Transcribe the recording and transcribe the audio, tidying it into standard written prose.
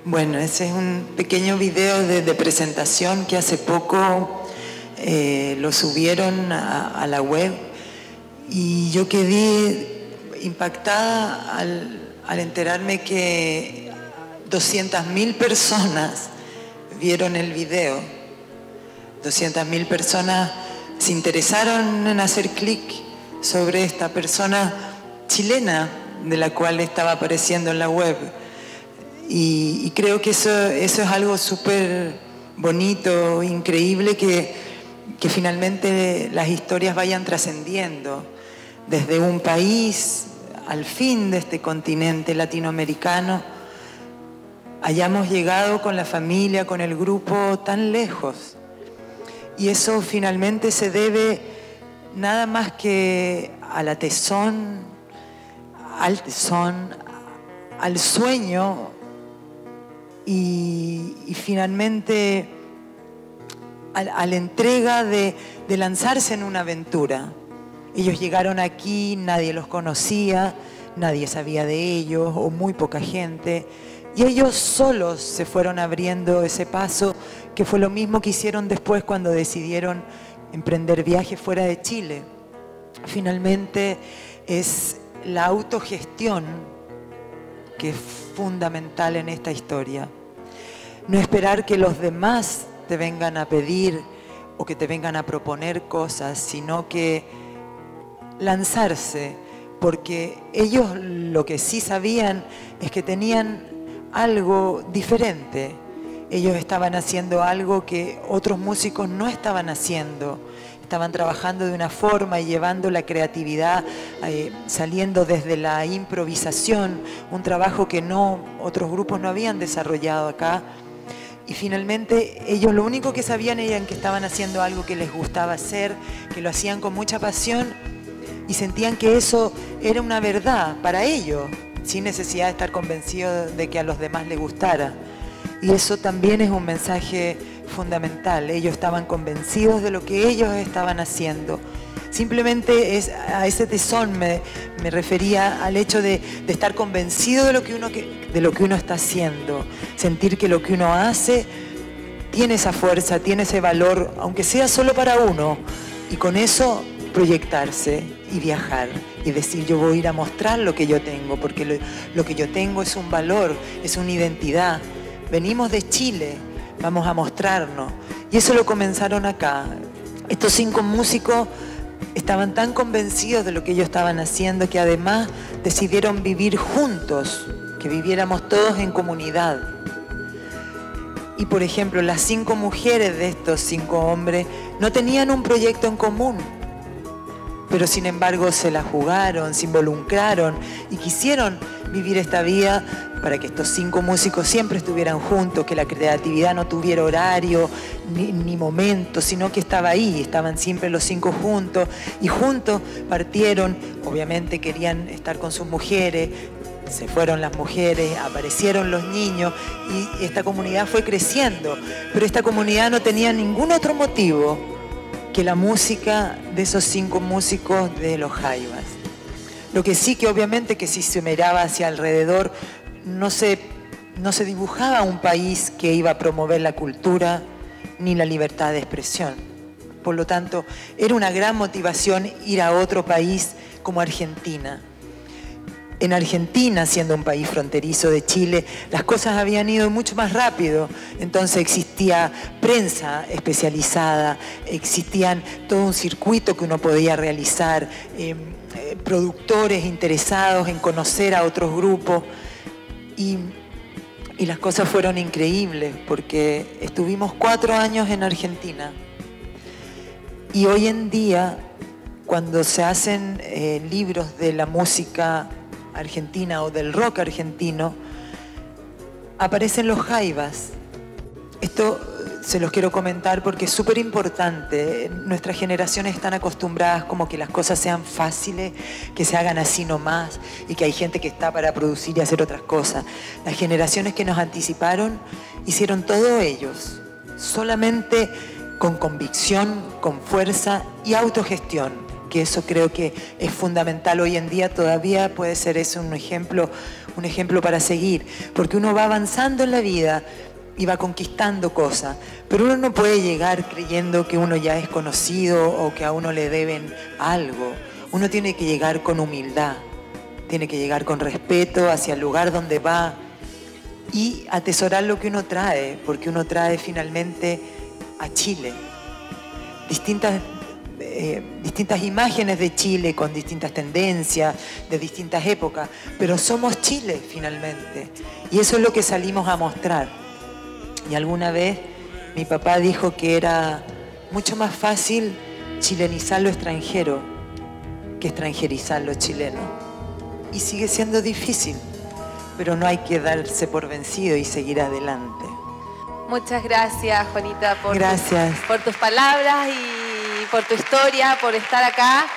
Bueno, ese es un pequeño video de presentación que hace poco lo subieron a la web y yo quedé impactada al enterarme que 200.000 personas vieron el video. 200.000 personas se interesaron en hacer clic sobre esta persona chilena de la cual estaba apareciendo en la web. Y creo que eso es algo súper bonito, increíble, que finalmente las historias vayan trascendiendo desde un país al fin de este continente latinoamericano, hayamos llegado con la familia, con el grupo tan lejos. Y eso finalmente se debe nada más que a la tesón, al sueño y finalmente a la entrega de lanzarse en una aventura. Ellos llegaron aquí, nadie los conocía, nadie sabía de ellos o muy poca gente. Y ellos solos se fueron abriendo ese paso, que fue lo mismo que hicieron después cuando decidieron emprender viajes fuera de Chile. Finalmente es la autogestión que es fundamental en esta historia. No esperar que los demás te vengan a pedir o que te vengan a proponer cosas, sino que lanzarse, porque ellos lo que sí sabían es que tenían algo diferente. Ellos estaban haciendo algo que otros músicos no estaban haciendo. Estaban trabajando de una forma y llevando la creatividad, saliendo desde la improvisación, un trabajo que otros grupos no habían desarrollado acá. Y finalmente ellos lo único que sabían era que estaban haciendo algo que les gustaba hacer, que lo hacían con mucha pasión y sentían que eso era una verdad para ellos, sin necesidad de estar convencidos de que a los demás les gustara. Y eso también es un mensaje fundamental. Ellos estaban convencidos de lo que ellos estaban haciendo. Simplemente a ese tesón me refería al hecho de estar convencido de lo que uno está haciendo. Sentir que lo que uno hace tiene esa fuerza, tiene ese valor, aunque sea solo para uno. Y con eso proyectarse y viajar y decir, yo voy a ir a mostrar lo que yo tengo, porque lo que yo tengo es un valor, es una identidad. Venimos de Chile, vamos a mostrarnos. Y eso lo comenzaron acá. Estos 5 músicos estaban tan convencidos de lo que ellos estaban haciendo que además decidieron vivir juntos, que viviéramos todos en comunidad. Y por ejemplo, las 5 mujeres de estos 5 hombres no tenían un proyecto en común, pero sin embargo se la jugaron, se involucraron y quisieron vivir esta vida para que estos 5 músicos siempre estuvieran juntos, que la creatividad no tuviera horario ni momento, sino que estaba ahí, estaban siempre los 5 juntos y juntos partieron. Obviamente querían estar con sus mujeres, se fueron las mujeres, aparecieron los niños y esta comunidad fue creciendo, pero esta comunidad no tenía ningún otro motivo que la música de esos 5 músicos de los Jaivas. Lo que sí que obviamente que si se miraba hacia alrededor no se dibujaba un país que iba a promover la cultura ni la libertad de expresión. Por lo tanto, era una gran motivación ir a otro país como Argentina. En Argentina, siendo un país fronterizo de Chile, las cosas habían ido mucho más rápido. Entonces existía prensa especializada, existían todo un circuito que uno podía realizar, productores interesados en conocer a otros grupos. Y las cosas fueron increíbles porque estuvimos 4 años en Argentina. Y hoy en día, cuando se hacen libros de la música argentina o del rock argentino, aparecen los Jaivas. Esto se los quiero comentar porque es súper importante. Nuestras generaciones están acostumbradas como que las cosas sean fáciles, que se hagan así nomás y que hay gente que está para producir y hacer otras cosas. Las generaciones que nos anticiparon hicieron todo ellos, solamente con convicción, con fuerza y autogestión, porque eso creo que es fundamental. Hoy en día todavía puede ser eso un ejemplo para seguir, porque uno va avanzando en la vida y va conquistando cosas, pero uno no puede llegar creyendo que uno ya es conocido o que a uno le deben algo. Uno tiene que llegar con humildad, tiene que llegar con respeto hacia el lugar donde va y atesorar lo que uno trae, porque uno trae finalmente a Chile distintas imágenes de Chile con distintas tendencias, de distintas épocas, pero somos Chile finalmente, y eso es lo que salimos a mostrar. Y alguna vez mi papá dijo que era mucho más fácil chilenizar lo extranjero que extranjerizar lo chileno, y sigue siendo difícil, pero no hay que darse por vencido y seguir adelante. Muchas gracias, Juanita, por Gracias. por tus palabras y por tu historia, por estar acá.